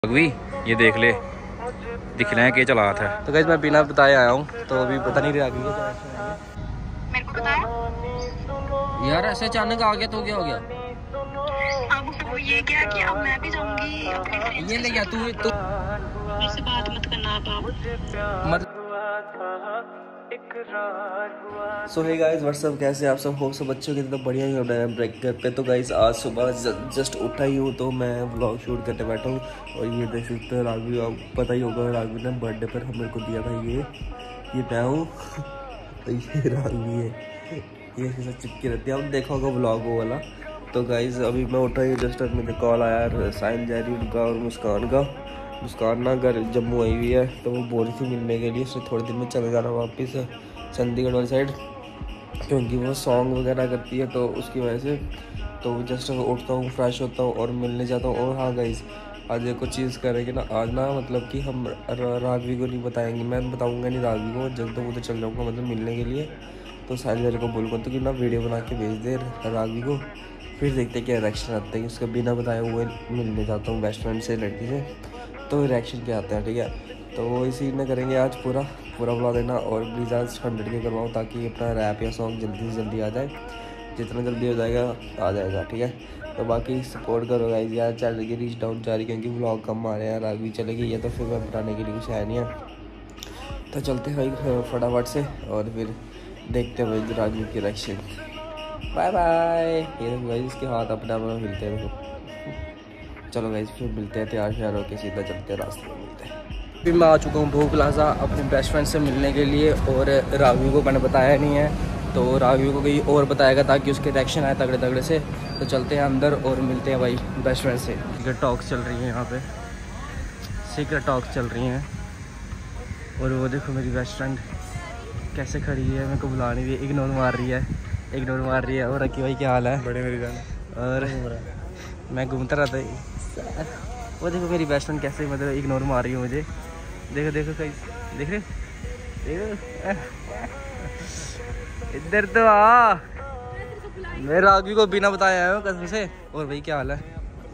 अभी ये देख ले, दिख रहे हैं कि चला था। तो गाइस मैं बिना बताए आया हूँ, तो अभी पता नहीं रहा मेरे को बताया यार, ऐसे अचानक आ गया तो क्या हो गया? अब वो ये क्या कि अब मैं भी जाऊंगी अपने फ्रेंड्स ये ले गया तू मेरे से बात मत करना आप सो हे गाइस व्हाट्सअप, कैसे आप सब हो? सब बच्चों की तरफ बढ़िया ही हो रहा है ब्रेक घर पे। तो गाइस आज सुबह जस्ट उठा ही हूँ, तो मैं व्लॉग शूट करने बैठा हूँ। और ये देख सकते हो राघवी, आपको पता ही होगा राघवी ने बर्थडे पर हम मेरे को दिया था ये मैं हूँ तो ये राघवी है, ये इसके साथ चिपकी रहती है। अब देखा होगा व्लॉग वो वाला। तो गाइस अभी मैं उठा ही जस्ट, अब मुझे कॉल आया साइन जैरी का और मुस्कान का। मुस्कान ना घर जम्मू आई हुई है, तो वो बोल रही थी मिलने के लिए। उसने थोड़े दिन में चले जाना वापस चंडीगढ़ वाली साइड, क्योंकि वो सॉन्ग वगैरह करती है, तो उसकी वजह से। तो जस्ट उठता हूँ, फ्रेश होता हूँ और मिलने जाता हूँ। और हाँ गाइस, आज एक चीज़ करेंगे ना आज ना, मतलब कि हम राघवी को नहीं बताएंगे, मैं बताऊँगा नहीं राघवी को, जब तक उधर चल जाऊँगा मतलब मिलने के लिए। तो सारे को बोलूँगा तो कि ना वीडियो बना के भेज दे राघवी को, फिर देखते क्या रिएक्शन आते हैं। उसका बिना बताए हुए मिलने जाता हूँ बेस्ट फ्रेंड से, लड़की से, तो रिएक्शन क्या आते हैं, ठीक है। तो वो इसी में करेंगे आज, पूरा बुला देना। और प्लीज़ आज 100 के करवाऊँ, ताकि अपना रैप या सॉन्ग जल्दी से जल्दी आ जाए। जितना जल्दी हो जाएगा आ जाएगा, ठीक है। तो बाकी सपोर्ट करो गाइस यार, चैनल की रीच डाउन जा रही, क्योंकि व्लॉग कम आ रहे हैं। राघवी चले गई है तो फिर मैं बनाने के लिए कुछ है नहीं है। तो चलते हैं भाई फटाफट से, और फिर देखते हैं भाई राघवी की रिएक्शन। Bye bye. ये भाई इसके हाथ अपने आप में मिलते हैं। चलो गाइस फिर मिलते हैं, तैयार श्यार होकर सीधा चलते हैं, रास्ते में मिलते हैं। फिर मैं आ चुका हूँ भू प्लाजा अपने बेस्ट फ्रेंड से मिलने के लिए, और राघवी को मैंने बताया नहीं है, तो राघवी को कहीं और बताएगा ताकि उसके रिएक्शन आए तगड़े तगड़े से। तो चलते हैं अंदर और मिलते हैं भाई बेस्ट फ्रेंड से। सीक्रेट टॉक्स चल रही हैं यहाँ पे, सीक्रेट टॉक्स चल रही हैं। और वो देखो मेरी बेस्ट फ्रेंड कैसे खड़ी है, मेरे को बुला नहीं रही है, इग्नोर मार रही है। और रखी भाई क्या हाल है? बड़े मेरी जान। और मैं घूमता रहता है। वो देखो मेरी बेस्ट फ्रेंड कैसे मतलब इग्नोर मार रही है मुझे। देखो कहीं देख रहे, देखो इधर तो आ। मैं राघवी को बिना बताए आया हूँ कसम से। और भाई क्या हाल है?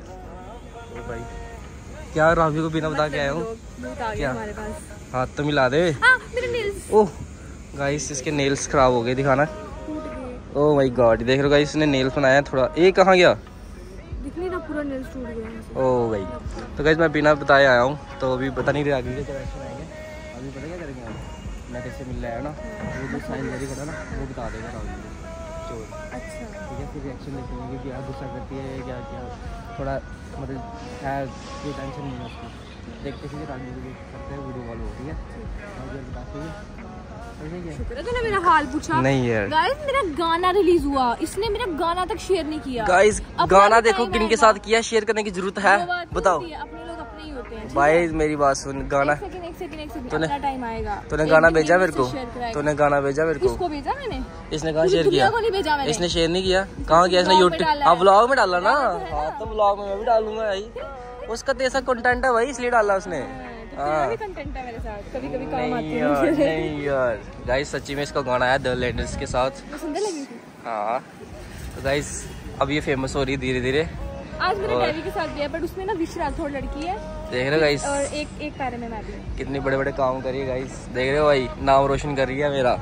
और भाई क्या राघवी को बिना बता के आया हूँ क्या? हाथ तो मिला दे। ओह गाइस इसके नेल्स खराब हो गए, दिखाना। ओह माय गॉड, देख रहे हो गाइस, इसने नेल्स बनाया थोड़ा। ये कहाँ गया? ना पूरा नेल्स टूट गया। ओह भाई, तो गाइस मैं बिना बताए आया हूँ, तो अभी पता नहीं आगे के रिएक्शन आएंगे। अभी पता क्या करेंगे, मैं कैसे मिलने आया ना, वो जो साइन जारी करा ना वो बता देगा राघवी को। अच्छा ठीक है, फिर रिएक्शन देखेंगे कि क्या गुस्सा करती है, क्या थोड़ा मतलब है, कोई टेंशन नहीं है उसकी। देखते फिर राघवी को करते हैं वीडियो कॉल, ठीक है। बताते हैं शुक्र है तूने मेरा हाल पूछा। नहीं यार गाइस मेरा गाना रिलीज हुआ, इसने मेरा गाना तक शेयर नहीं किया। गाइस गाना देखो किन के साथ किया, शेयर करने की जरूरत है? बताओ। अपने लोग अपने ही होते हैं भाई मेरी बात सुन, गाना तूने टाइम आएगा। तूने गाना भेजा मेरे को? तूने गाना भेजा मेरे को? किसको भेजा मैंने? इसने कहाँ शेयर किया? इसने शेयर नहीं किया। कहाँ किया इसने? यूट्यूब। हाँ व्लॉग में डाला ना। हाँ तो व्लॉग में मैं भी डालूंगा भाई, उसका तो ऐसा कंटेंट है भाई, इसलिए डाला उसने। भी कंटेंट है मेरे साथ, कभी-कभी काम आते हैं। नहीं यार गाइस सच्ची में इसका गाना आया द लेजेंड्स के साथ, सुंदर लगी थी। हाँ तो गाइस अब ये फेमस हो रही है धीरे धीरे। आज मेरे डैडी के साथ गया, बट उसमें ना विश राठौड़ लड़की है, देख रहे हो गाइस। और एक पैरे में मैं भी। कितने बड़े बड़े काम कर रही है गाइस, देख रहे हो भाई, नाम रोशन कर रही है मेरा।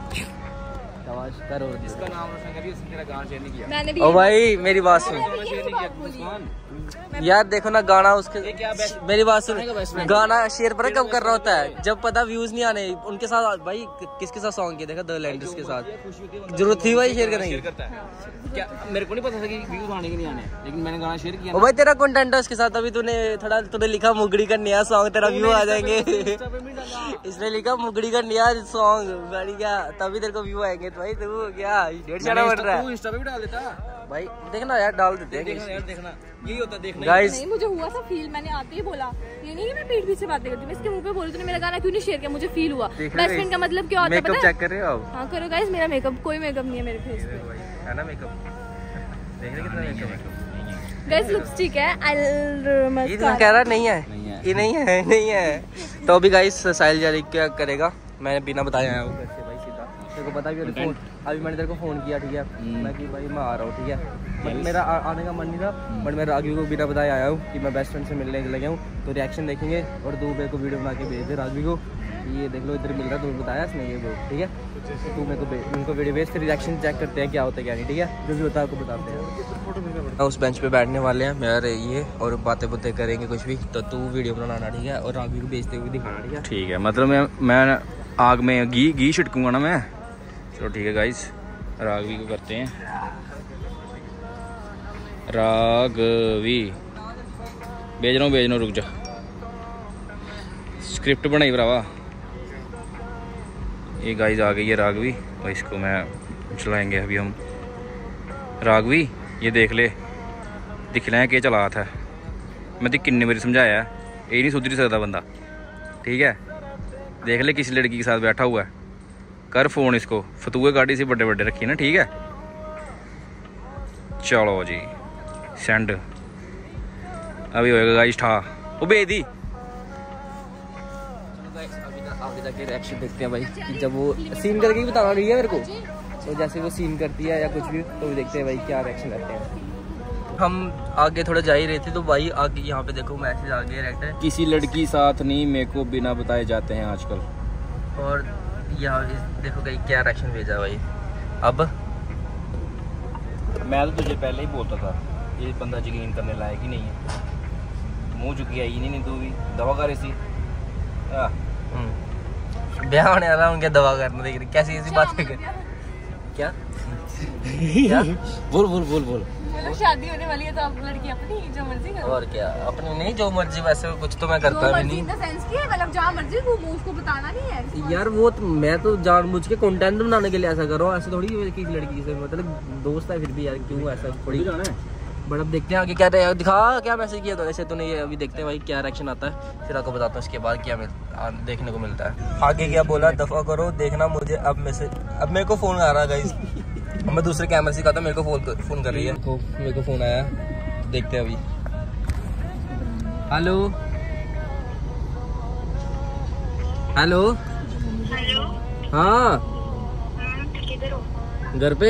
जिसका नाम रोशन करिए उसने तेरा गाना शेयर नहीं किया। मैंने भी। ओ भाई मेरी बात सुन यार, देखो ना गाना उसके, मेरी बात सुन, गाना शेयर पर कब कर रहा होता है? जब पता व्यूज नहीं आने उनके साथ। भाई किसके साथ सॉन्ग किया? देखा द लैंडर्स के साथ। जरूरत थी भाई शेयर करने की? क्या मेरे को नहीं पता था कि व्यूज आने के नहीं आने, लेकिन मैंने गाना शेयर किया। ओ भाई तेरा कंटेंट है उसके साथ। अभी तूने लिखा मुगड़ी का नया सॉन्ग, तेरा व्यू आ जाएंगे। इसने लिखा मुगड़ी का नया सॉन्ग, गाड़ी क्या, तभी तेरे को व्यू आएंगे। तो भाई तू क्या डेढ़ चढ़ा बन रहा है? इंस्टा पे भी डाल देता भाई, देखना यार डाल देते हैं। देखना यही होता है, देखना गाइस। नहीं मुझे हुआ था फील, मैंने आते ही बोला, ये नहीं मैं पीठ पीछे बातें करती हूँ, मैं इसके मुंह पे बोल रही थी मेरा गाना क्यों नहीं शेयर किया, मुझे फील हुआ। बेस्ट फ्रेंड का मतलब क्या होता है? मेकअप चेक कर रहे हो आप? हाँ करो गाइस, मेरा मेकअप कोई मेकअप नहीं है मेरे फेस पे, है ना मेकअप? देख रहे कितना मेकअप है गाइस। लिपस्टिक है, ये तो कह रहा नहीं है, ये नहीं है। तो अभी गाइस साहिल जारी क्या करेगा, मैंने बिना बताया आया हूँ घर से भाई सीधा। तेरे को पता भी है फोन, अभी मैंने तेरे को फ़ोन किया, ठीक है, मैं कि भाई मैं आ रहा हूँ, ठीक है, बट मेरा आने का मन नहीं था, बट मैं राघवी को बिना बताए आया हूँ कि मैं बेस्ट फ्रेंड से मिलने लगा हूँ। तो रिएक्शन देखेंगे और तू मेरे को वीडियो बना के भेज दे राघवी को, ये देख लो इधर मिल रहा है, तुम्हें बताया इसने ये बोल, ठीक है, तू मेरे को उनको वीडियो भेज, फिर रिएक्शन चेक करते हैं क्या होता है क्या नहीं, ठीक है, जो भी होता है आपको बताते हैं। उस बेंच पे बैठने वाले हैं मेरे ये, और बातें बुतें करेंगे कुछ भी, तो तू वीडियो बनाना, ठीक है, और राघवी को भेजते हुए दिखाना, ठीक है। ठीक है, मतलब मैं आग में घी छिड़कूंगा ना मैं। चलो ठीक है गाइस, राघवी को करते हैं। राघवी भेज रहा हूँ, रुक जा, स्क्रिप्ट बनाई भरावा। ये गाइस आ गई है राघवी, और इसको मैं चलाएंगे अभी हम। राघवी ये देख ले, दिख रहा है कि चला था, मैं तो किन्ने बारी समझाया, ये नहीं सुधर सकता बंदा, ठीक है। देख ले किसी लड़की के साथ बैठा हुआ है, कर फोन इसको, फतूए गाड़ी से बड़े बड़े रखी ना, ठीक है। चलो जी सेंड, अभी होएगा गाइस ठा, वो भेज दी। आगे जाके रिएक्शन देखते हैं भाई कि जब वो सीन करके ही बताना नहीं है मेरे को, तो जैसे वो सीन करती है या कुछ भी, तो देखते हैं भाई क्या रिएक्शन करते हैं। हम आगे थोड़ा जा ही रहे थे, तो भाई आगे यहाँ पे देखो मैसेज आ गया रहता है, किसी लड़की साथ नहीं मेरे को बिना बताए जाते हैं आजकल। और यहाँ देखो कहीं क्या रिएक्शन भेजा भाई। अब मैं तो तुझे पहले ही बोलता था ये बंदा यकीन करने लायक ही नहीं है, मुँह चुकी आई नहीं, तू भी दवा कर इसी। ब्याह होने वाला, उनके दवा करने देख रही कैसी ऐसी बात कर, क्या क्या बोल बोल बोल बोल। मतलब शादी होने वाली है तो आप लड़की अपनी जो मर्जी करो। और क्या, अपनी नहीं जो मर्जी, वैसे कुछ तो मैं करता भी नहीं। सेंस की है, मतलब जहाँ मर्जी घूमो, उसको बताना नहीं है यार। वो तो मैं तो जानबूझ के कंटेंट बनाने के लिए ऐसा कर रहा हूँ, ऐसे थोड़ी किसी लड़की से, मतलब दोस्त है फिर भी यार, क्यों ऐसा थोड़ी जाना है। बट अब देखते हैं आगे क्या रहेगा, दिखा क्या मैसेज किया, तो ऐसे तो नहीं है, अभी देखते हैं भाई क्या रिएक्शन आता है, फिर आपको बताता हूँ इसके बाद क्या देखने को मिलता है। आगे क्या बोला, दफा करो देखना मुझे अब मैसेज, अब मेरे को फोन आ रहा है गाइस, मैं दूसरे कैमरे से कहा था, मेरे को फोन कर रही है, मेरे को फोन आया, देखते हैं अभी। हेलो हेलो हेलो, हाँ किधर हो? घर पे,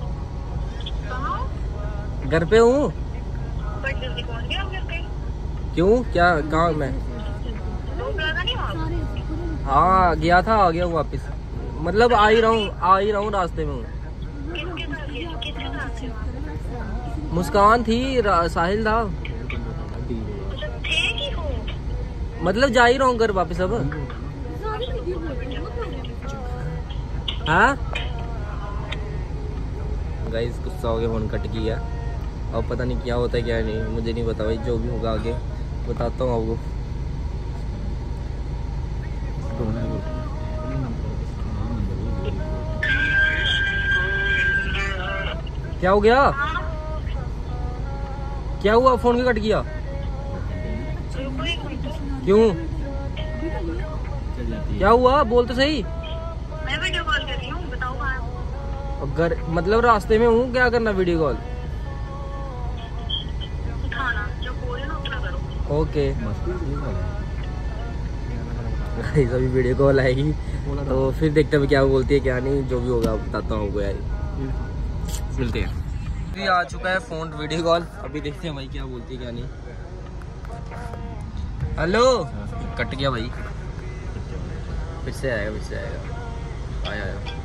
घर पे हूँ। बट जल्दी पहुंच गया घर पे? क्यों, क्या कहाँ मैं? हाँ गया था, आ गया हूँ वापस, मतलब आ ही रहा हूँ रास्ते में हूँ। किसके साथ? मुस्कान थी, साहिल था, थे कि हो? मतलब जा ही रहा हूँ घर वापस अब। हाँ गाइस गुस्सा हो गया, फोन कट गया, अब पता नहीं क्या होता है क्या नहीं, मुझे नहीं पता भाई, जो भी होगा आगे बताता हूँ आपको। क्या हो गया, क्या हुआ, फोन क्यों कट गया, क्यों, क्या हुआ, बोल तो सही। मैं वीडियो कॉल कर रही हूँ, बताओ कहाँ? घर मतलब रास्ते में हूँ, क्या करना वीडियो कॉल, उठाना, जो बोल रहे हो उतना करो। ओके गाइस अभी वीडियो कॉल आएगी, तो फिर देखते हैं क्या बोलती है क्या नहीं, जो भी होगा बताता हूँ आपको यार, मिलते हैं। अभी आ चुका है फोन वीडियो कॉल, अभी देखते हैं भाई क्या बोलती है क्या नहीं। हेलो, कट गया भाई, फिर से आएगा, आया।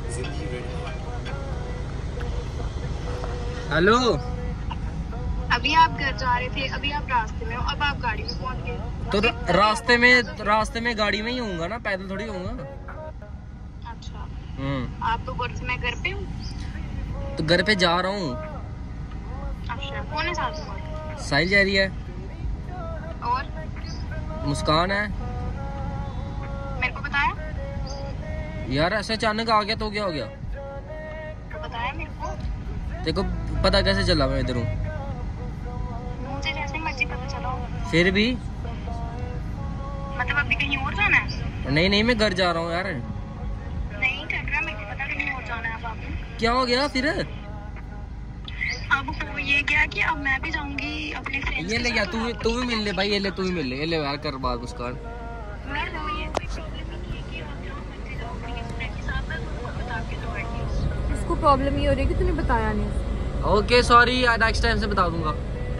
हेलो, अभी आप घर जा रहे थे, अभी आप रास्ते में हो, अब आप गाड़ी में पहुंच गए। तो रास्ते में गाड़ी में ही होऊंगा ना, पैदल थोड़ी होऊंगा। अच्छा, हम्म, आप तो बोल रहे मैं घर पे हूँ। तो घर पे जा रहा हूँ। अच्छा, कौन है साथ में? साहिल जा रही है, और मुस्कान है। मेरे को बताया यार ऐसे अचानक आ गया तो क्या हो गया, तो बताया मेरे को। देखो पता कैसे चला मैं इधर हूँ, मुझे जैसे मर्जी पता चला, फिर भी मतलब अभी कहीं और जाना है? नहीं मैं घर जा रहा हूँ यार। नहीं कर रहा, मेरे को पता कहीं और जाना है। अब आपको क्या हो गया फिर, अब वो ये क्या कि अब मैं भी जाऊंगी अपने फ्रेंड्स ये ले गया, तू भी मिल ले भाई, ये ले तू भी मिल ले, ये ले यार कर बात मुस्कान। मैं वो ये कोई प्रॉब्लम नहीं है कि आप जहाँ मर्जी जाओ अपने फ्रेंड के साथ, मैं तुमको बता के जाऊँ। उसको प्रॉब्लम ये हो रही है कि तूने बताया नहीं। ओके सॉरी, नेक्स्ट टाइम से बता दूंगा।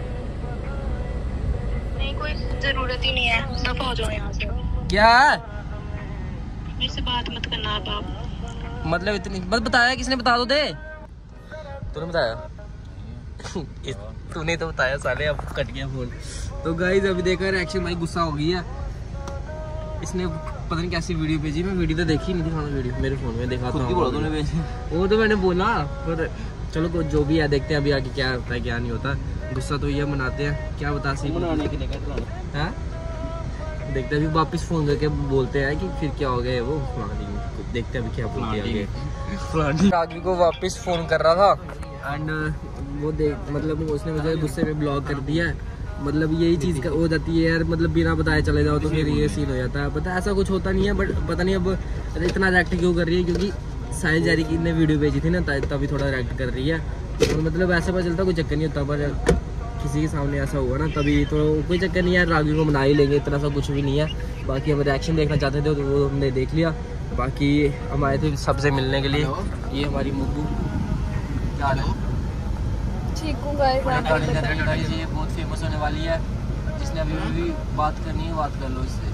नहीं कोई जरूरत ही नहीं है, दफा हो जाओ यहाँ से। क्या मेरे से बात मत करना आप। मतलब इतनी बस बताया, किसने बता दो दे। तूने बताया? तूने तो बताया साले, अब कट गया फोन। तो गाइस अभी देखा रिएक्शन, भाई गुस्सा हो गई है। इसने पता नहीं कैसी वीडियो भेजी, मैं वीडियो तो देखी नहीं थी, वीडियो मेरे फोन में देखा था। वो तो मैंने बोला, पर चलो जो भी है देखते हैं अभी आगे क्या होता है क्या नहीं होता। गुस्सा तो ये मनाते हैं, क्या बता सी है। देखते अभी वापस फोन करके बोलते हैं कि फिर क्या हो गया वो, देखते हैं अभी क्या बोलते हैं। रागी को वापस फोन कर रहा था एंड वो देख मतलब उसने मुझे गुस्से में ब्लॉक कर दिया। मतलब यही चीज़ हो जाती है यार, मतलब बिना बताए चले जाओ तो फिर ये सीन हो जाता है। पता ऐसा कुछ होता नहीं है, बट पता नहीं अब इतना रिएक्ट क्यों कर रही है, क्योंकि साहिल जारी की ने वीडियो भेजी थी ना, तभी थोड़ा रिएक्ट कर रही है। तो मतलब ऐसा पता चलता कोई चक्कर नहीं होता, पर किसी के सामने ऐसा हुआ ना तभी तो कोई चक्कर नहीं है, रागी को मना ही लेंगे, इतना सा कुछ भी नहीं है। बाकी हम रिएक्शन देखना चाहते थे तो वो हमने देख लिया। बाकी हम आए थे सबसे मिलने के लिए। ये हमारी मुग्गू, क्या हाल है? ठीक हूँ गाइस, ये बहुत फेमस होने वाली है। जिसने अभी भी बात करनी है बात कर लो इससे।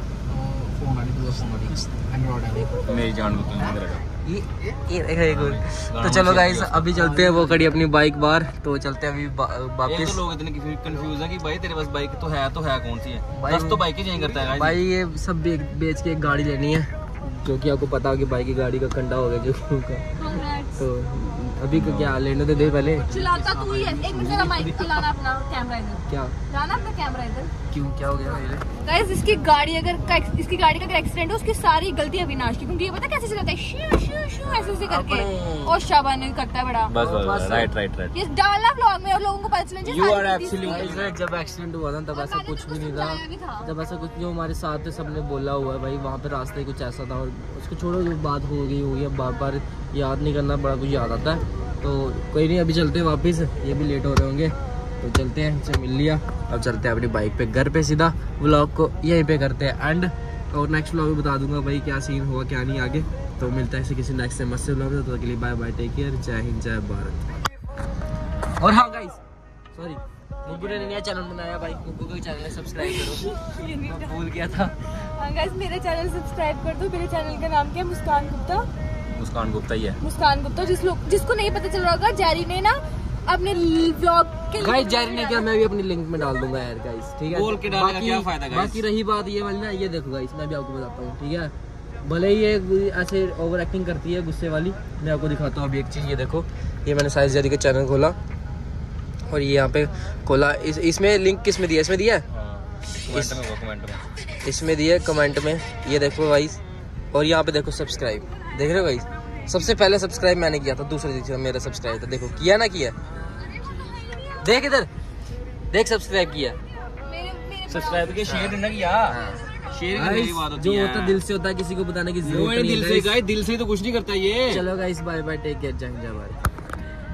मेरी जान को तो चलो गाइस अभी चलते हैं, वो खड़ी अपनी बाइक बाहर, तो चलते हैं अभी वापस। लोग इतने कंफ्यूज है कि भाई तेरे पास बाइक तो है कौन सी है? बस तो बाइक ही चेंज करता है भाई। ये सब बेच के एक गाड़ी लेनी है, जो कि आपको पता हो कि बाइक की गाड़ी का कंडा हो गया जो का। तो अभी को क्या लेने तो दे पहले। चलाता तू ही है, एक मिनट जरा माइक चलाना अपना कैमरा इधर। क्या लाना अपना कैमरा इधर। क्यों, क्या हो गया मेरे? गाइस इसकी गाड़ी का अगर एक्सीडेंट हो, उसकी सारी गलती अविनाश की, क्योंकि ये पता कैसे चलाता है, शू शू शू ऐसे करके, और शाबाश करता है बड़ा। बस राइट ये डालना व्लॉग में और लोगों को पता चले। You are absolutely. जब एक्सीडेंट हुआ था तब ऐसा कुछ भी नहीं था, जब ऐसा कुछ जो हमारे साथ थे सबने बोला हुआ है भाई, वहाँ पे रास्ते कुछ ऐसा था। और उसको छोड़ो, जो बात हो गई बार बार याद नहीं करना, बड़ा कुछ याद आता है। तो कोई नहीं, अभी चलते हैं वापस, ये भी लेट हो रहे होंगे तो चलते हैं। इनसे मिल लिया, अब चलते हैं अपनी बाइक पे घर पे सीधा। व्लॉग को यहीं पे करते हैं एंड, और नेक्स्ट व्लॉग में बता दूंगा भाई क्या सीन हुआ क्या नहीं आगे। तो मिलता है किसी नेक्स्ट से मस्त व्लॉग में, तो के लिए बाय बाय, टेक केयर, जय हिंद जय भारत। और हाँ गाइस सॉरी, मुग्गू ने नया चैनल बनाया भाई, मुग्गू का चैनल सब्सक्राइब करो। भूल गया था। हाँ गाइस मेरे चैनल सब्सक्राइब कर दो। मेरे चैनल का नाम क्या है? मुस्कान गुप्ता ही है। मुस्कान गुप्ता। जिसको नहीं पता चल रहा होगा, जैरी ने ना अपने व्लॉग के गाइस, जैरी ने क्या, मैं भी अपनी लिंक में डाल दूंगा यार गाइस, ठीक है। बोल के डालने का क्या फायदा गाइस? बाकी रही बात ये वाली ना, ये देखो गाइस मैं भी आपको बताता हूँ, ठीक है। भले ही ये ऐसे ओवर एक्टिंग करती है गुस्से वाली, मैं आपको दिखाता हूँ अभी एक चीज़। ये देखो, ये मैंने साहिल जारी का चैनल खोला और ये यहाँ पे खोला। इसमें लिंक किस में दिया? इसमें दिया है, इसमें दिया कमेंट में, ये देखो गाइस। और यहाँ पे देखो सब्सक्राइब, देख रहे हो गाइस? सबसे पहले सब्सक्राइब मैंने किया था, दूसरे दिन मेरा सब्सक्राइब था, देखो किया ना किया, देख इधर देख सब्सक्राइब किया, सब्सक्राइब के शेयर ना किया। शेयर की मेरी बात होती जो है, होता दिल से होता है, किसी को बताने की जरूरत नहीं है। दिल से ही तो कुछ नहीं करता ये। चलो guys bye bye, take care, जय हिंद जय भारत।